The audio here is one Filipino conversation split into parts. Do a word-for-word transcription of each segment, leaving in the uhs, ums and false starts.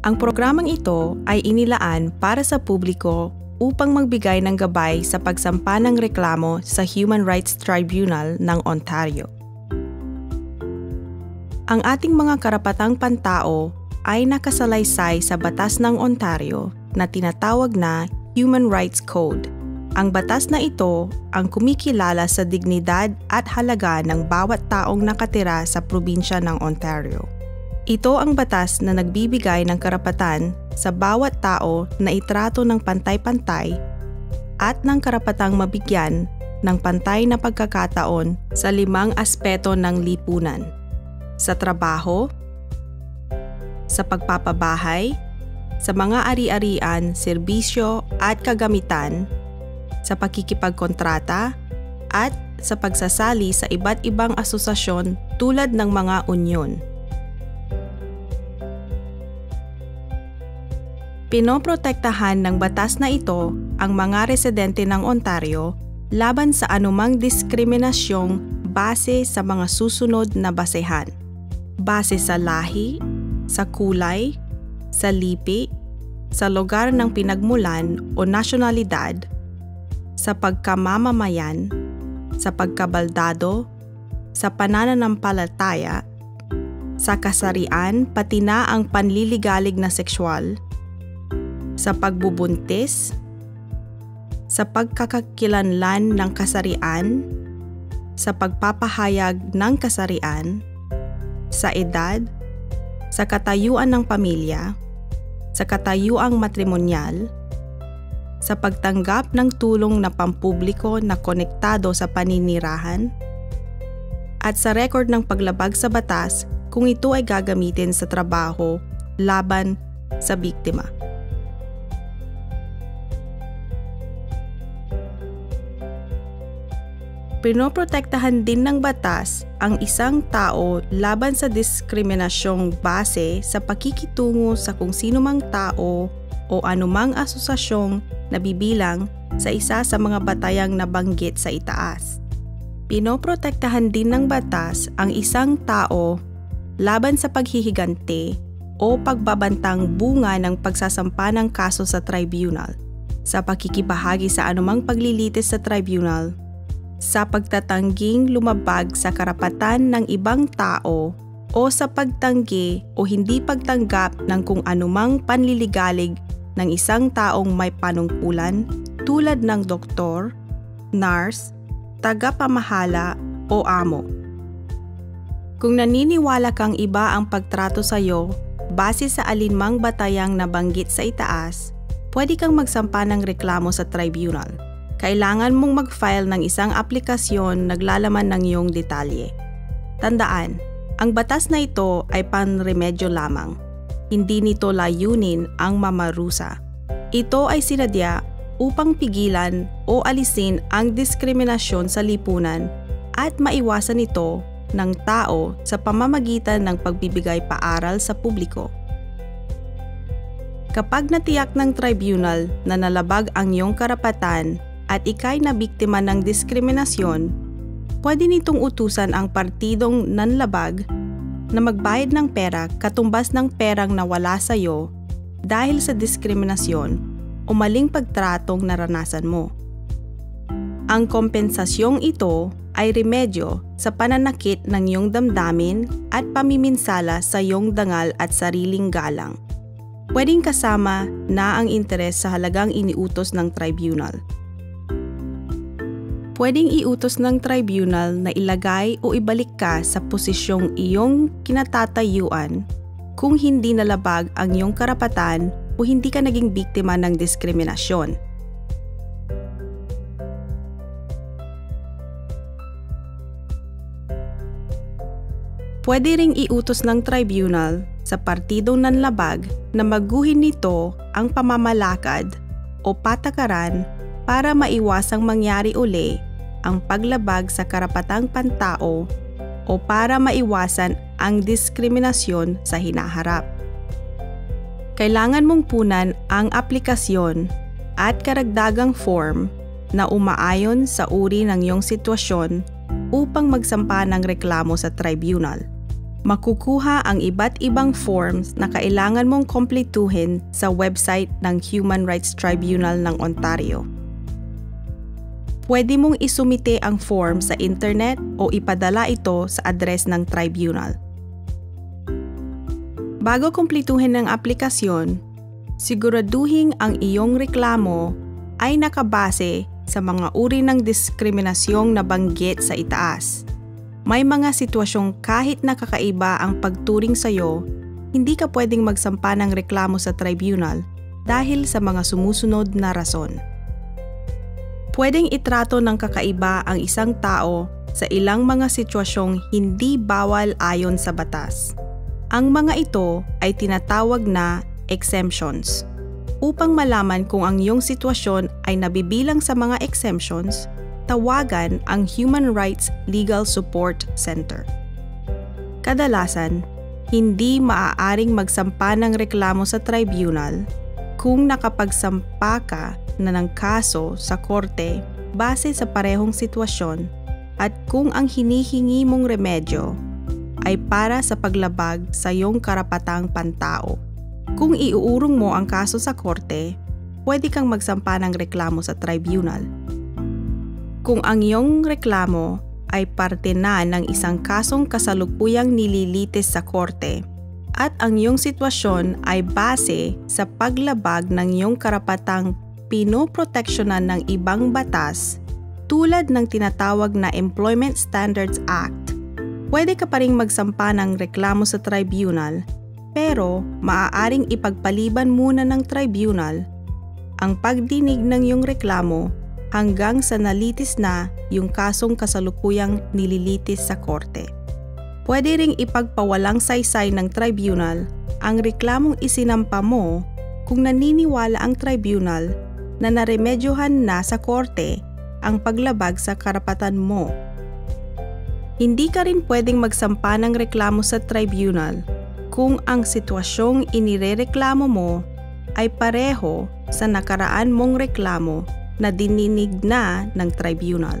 Ang programang ito ay inilaan para sa publiko upang magbigay ng gabay sa pagsampa ng reklamo sa Human Rights Tribunal ng Ontario. Ang ating mga karapatang pantao ay nakasalaysay sa batas ng Ontario na tinatawag na Human Rights Code. Ang batas na ito ang kumikilala sa dignidad at halaga ng bawat taong nakatira sa probinsya ng Ontario. Ito ang batas na nagbibigay ng karapatan sa bawat tao na itrato ng pantay-pantay at ng karapatang mabigyan ng pantay na pagkakataon sa limang aspeto ng lipunan: sa trabaho, sa pagpapabahay, sa mga ari-arian, serbisyo at kagamitan, sa pakikipagkontrata, at sa pagsasali sa iba't ibang asosasyon tulad ng mga unyon. Pinoprotektahan ng batas na ito ang mga residente ng Ontario laban sa anumang diskriminasyong base sa mga susunod na basehan: base sa lahi, sa kulay, sa lipi, sa lugar ng pinagmulan o nasyonalidad, sa pagkamamamayan, sa pagkabaldado, sa panananampalataya, sa kasarian pati na ang panliligalig na sexual, sa pagbubuntis, sa pagkakakilanlan ng kasarian, sa pagpapahayag ng kasarian, sa edad, sa katayuan ng pamilya, sa katayuang matrimonyal, sa pagtanggap ng tulong na pampubliko na konektado sa paninirahan, at sa rekord ng paglabag sa batas kung ito ay gagamitin sa trabaho laban sa biktima. Pinoprotektahan din ng batas ang isang tao laban sa diskriminasyong base sa pakikitungo sa kung sino mang tao o anumang asosasyong nabibilang sa isa sa mga batayang nabanggit sa itaas. Pinoprotektahan din ng batas ang isang tao laban sa paghihigante o pagbabantang bunga ng pagsasampa ng kaso sa tribunal, sa pakikibahagi sa anumang paglilitis sa tribunal, sa pagtatangging lumabag sa karapatan ng ibang tao o sa pagtanggi o hindi pagtanggap ng kung anumang panliligalig ng isang taong may panungkulan tulad ng doktor, nurse, tagapamahala o amo. Kung naniniwala kang iba ang pagtrato sa iyo base sa alinmang batayang nabanggit sa itaas, pwede kang magsampa ng reklamo sa tribunal. Kailangan mong mag-file ng isang aplikasyon naglalaman ng iyong detalye. Tandaan, ang batas na ito ay panremedyo lamang. Hindi nito layunin ang mamarusa. Ito ay sinadya upang pigilan o alisin ang diskriminasyon sa lipunan at maiwasan ito ng tao sa pamamagitan ng pagbibigay paaral sa publiko. Kapag natiyak ng tribunal na nalabag ang iyong karapatan at ikay na biktima ng diskriminasyon, pwede nitong utusan ang partidong nanlabag na magbayad ng pera katumbas ng perang nawala sa iyo dahil sa diskriminasyon o maling pagtratong naranasan mo. Ang kompensasyong ito ay remedyo sa pananakit ng iyong damdamin at pamiminsala sa iyong dangal at sariling galang. Pwedeng kasama na ang interes sa halagang iniutos ng tribunal. Pwedeng iutos ng tribunal na ilagay o ibalik ka sa posisyong iyong kinatatayuan kung hindi nalabag ang iyong karapatan o hindi ka naging biktima ng diskriminasyon. Pwede ring iutos ng tribunal sa partidong nanlabag na maguhin nito ang pamamalakad o patakaran para maiwasang mangyari uli ang paglabag sa karapatang pantao o para maiwasan ang diskriminasyon sa hinaharap. Kailangan mong punan ang aplikasyon at karagdagang form na umaayon sa uri ng iyong sitwasyon upang magsampa ng reklamo sa tribunal. Makukuha ang iba't ibang forms na kailangan mong kompletuhin sa website ng Human Rights Tribunal ng Ontario. Pwede mong isumite ang form sa internet o ipadala ito sa address ng tribunal. Bago kompletuhin ng aplikasyon, siguraduhin ang iyong reklamo ay nakabase sa mga uri ng diskriminasyong nabanggit sa itaas. May mga sitwasyong kahit nakakaiba ang pagturing sa iyo, hindi ka pwedeng magsampa ng reklamo sa tribunal dahil sa mga sumusunod na rason. Pwedeng itrato ng kakaiba ang isang tao sa ilang mga sitwasyong hindi bawal ayon sa batas. Ang mga ito ay tinatawag na exemptions. Upang malaman kung ang iyong sitwasyon ay nabibilang sa mga exemptions, tawagan ang Human Rights Legal Support Center. Kadalasan, hindi maaaring magsampa ng reklamo sa tribunal kung nakapagsampa ka na ng kaso sa korte base sa parehong sitwasyon at kung ang hinihingi mong remedyo ay para sa paglabag sa iyong karapatang pantao. Kung iuurong mo ang kaso sa korte, pwede kang magsampa ng reklamo sa tribunal. Kung ang iyong reklamo ay parte na ng isang kasong kasalukuyang nililitis sa korte at ang iyong sitwasyon ay base sa paglabag ng iyong karapatang pinoproteksyonan ng ibang batas tulad ng tinatawag na Employment Standards Act, pwede ka pa ring magsampa ng reklamo sa tribunal pero maaaring ipagpaliban muna ng tribunal ang pagdinig ng iyong reklamo hanggang sa nalitis na yung kasong kasalukuyang nililitis sa korte. Pwede ring ipagpawalang saysay ng tribunal ang reklamong isinampa mo kung naniniwala ang tribunal na naremedyohan na sa korte ang paglabag sa karapatan mo. Hindi ka rin pwedeng magsampa ng reklamo sa tribunal kung ang sitwasyong inirereklamo mo ay pareho sa nakaraan mong reklamo na dininig na ng tribunal.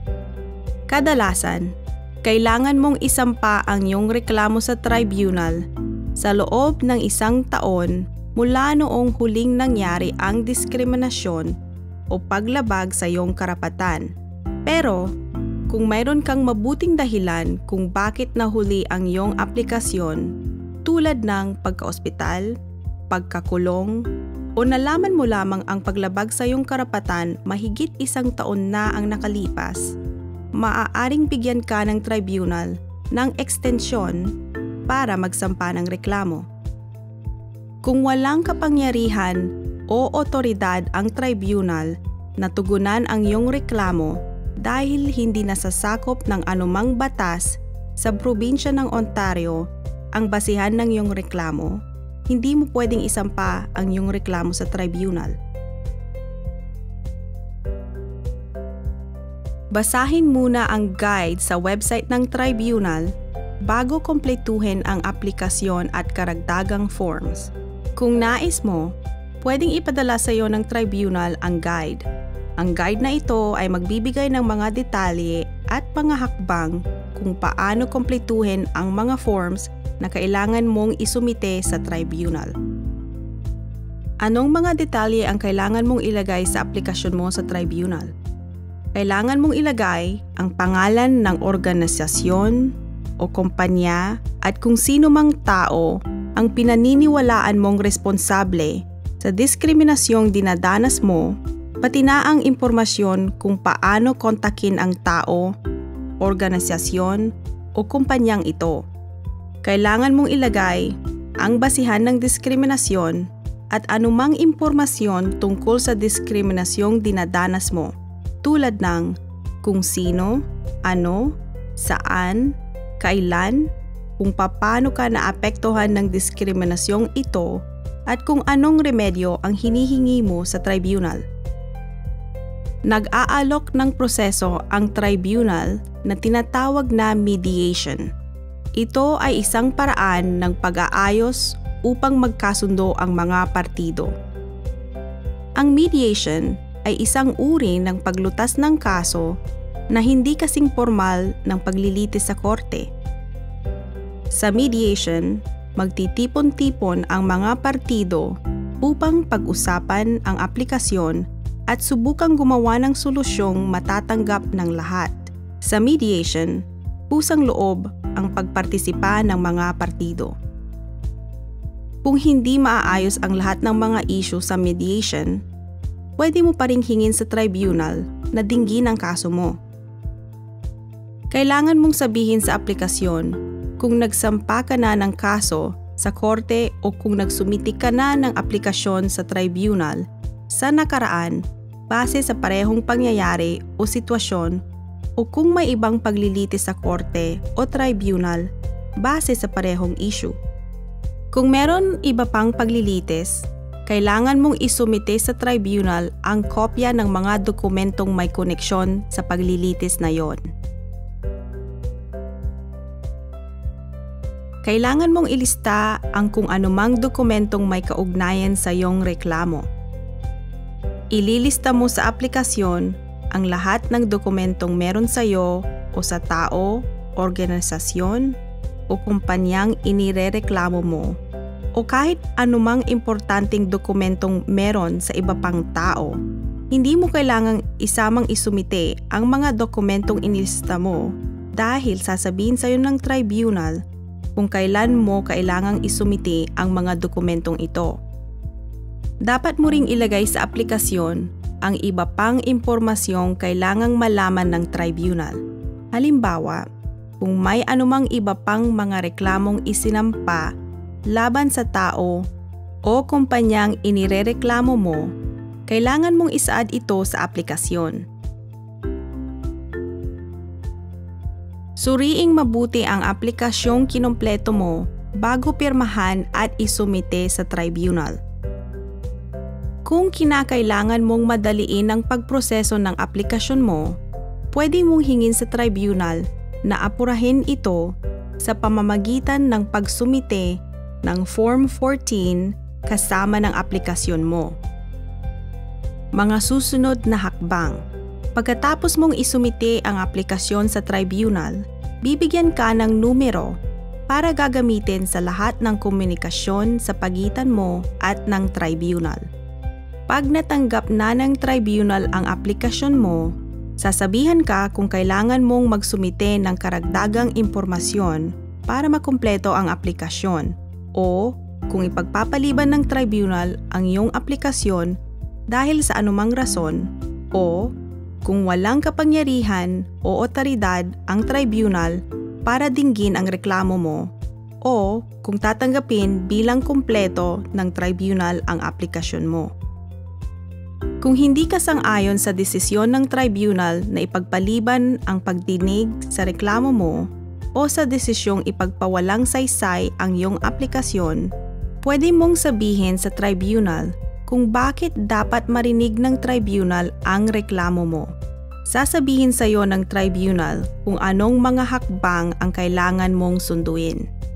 Kadalasan, kailangan mong isampa ang iyong reklamo sa tribunal sa loob ng isang taon mula noong huling nangyari ang diskriminasyon o paglabag sa iyong karapatan. Pero, kung mayroon kang mabuting dahilan kung bakit nahuli ang iyong aplikasyon, tulad ng pagka-ospital, pagkakulong, o nalaman mo lamang ang paglabag sa iyong karapatan mahigit isang taon na ang nakalipas, maaaring bigyan ka ng tribunal ng ekstensyon para magsampa ng reklamo. Kung walang kapangyarihan o otoridad ang tribunal na tugunan ang iyong reklamo dahil hindi nasasakop ng anumang batas sa probinsya ng Ontario ang basihan ng iyong reklamo, hindi mo pwedeng isampa ang iyong reklamo sa tribunal. Basahin muna ang guide sa website ng tribunal bago kompletuhin ang aplikasyon at karagdagang forms. Kung nais mo, pwedeng ipadala sa iyo ng tribunal ang guide. Ang guide na ito ay magbibigay ng mga detalye at mga hakbang kung paano kompletuhin ang mga forms na kailangan mong isumite sa tribunal. Anong mga detalye ang kailangan mong ilagay sa aplikasyon mo sa tribunal? Kailangan mong ilagay ang pangalan ng organisasyon o kumpanya at kung sino mang tao ang pinaniniwalaan mong responsable sa diskriminasyong dinadanas mo, pati na ang impormasyon kung paano kontakin ang tao, organisasyon o kumpanyang ito. Kailangan mong ilagay ang basihan ng diskriminasyon at anumang impormasyon tungkol sa diskriminasyong dinadanas mo, tulad ng kung sino, ano, saan, kailan, kung paano ka naapektuhan ng diskriminasyong ito at kung anong remedyo ang hinihingi mo sa tribunal. Nag-aalok ng proseso ang tribunal na tinatawag na mediation. Ito ay isang paraan ng pag-aayos upang magkasundo ang mga partido. Ang mediation ay isang uri ng paglutas ng kaso na hindi kasing formal ng paglilitis sa korte. Sa mediation, magtitipon-tipon ang mga partido upang pag-usapan ang aplikasyon at subukang gumawa ng solusyong matatanggap ng lahat. Sa mediation, pusang loob ang pagpartisipa ng mga partido. Kung hindi maaayos ang lahat ng mga issue sa mediation, pwede mo pa ring hingin sa tribunal na dinggin ang kaso mo. Kailangan mong sabihin sa aplikasyon kung nagsampa ka na ng kaso sa korte o kung nagsumiti ka na ng aplikasyon sa tribunal sa nakaraan base sa parehong pangyayari o sitwasyon o kung may ibang paglilitis sa korte o tribunal base sa parehong issue. Kung meron iba pang paglilitis, kailangan mong isumite sa tribunal ang kopya ng mga dokumentong may koneksyon sa paglilitis na yon. Kailangan mong ilista ang kung anumang dokumentong may kaugnayan sa iyong reklamo. Ililista mo sa aplikasyon ang lahat ng dokumentong meron sa iyo o sa tao, organisasyon, o kumpanyang inirereklamo mo o kahit anumang importanteng dokumentong meron sa iba pang tao. Hindi mo kailangang isamang isumite ang mga dokumentong inilista mo dahil sasabihin sa iyo ng tribunal kung kailan mo kailangang isumite ang mga dokumentong ito. Dapat mo ring ilagay sa aplikasyon ang iba pang impormasyong kailangang malaman ng tribunal. Halimbawa, kung may anumang iba pang mga reklamong isinampa laban sa tao o kumpanyang inirereklamo mo, kailangan mong isaad ito sa aplikasyon. Suriing mabuti ang aplikasyong kinompleto mo bago pirmahan at isumite sa tribunal. Kung kinakailangan mong madaliin ang pagproseso ng aplikasyon mo, pwede mong hingin sa tribunal na apurahin ito sa pamamagitan ng pagsumite ng Form fourteen kasama ng aplikasyon mo. Mga susunod na hakbang. Pagkatapos mong isumite ang aplikasyon sa tribunal, bibigyan ka ng numero para gagamitin sa lahat ng komunikasyon sa pagitan mo at ng tribunal. Pag natanggap na ng tribunal ang aplikasyon mo, sasabihan ka kung kailangan mong magsumite ng karagdagang impormasyon para makumpleto ang aplikasyon o kung ipagpapaliban ng tribunal ang iyong aplikasyon dahil sa anumang rason o kung walang kapangyarihan o otoridad ang tribunal para dinggin ang reklamo mo o kung tatanggapin bilang kumpleto ng tribunal ang aplikasyon mo. Kung hindi ka sang-ayon sa desisyon ng tribunal na ipagpaliban ang pagdinig sa reklamo mo o sa desisyong ipagpawalang saysay ang iyong aplikasyon, pwede mong sabihin sa tribunal kung bakit dapat marinig ng tribunal ang reklamo mo. Sasabihin sa iyo ng tribunal kung anong mga hakbang ang kailangan mong sunduin.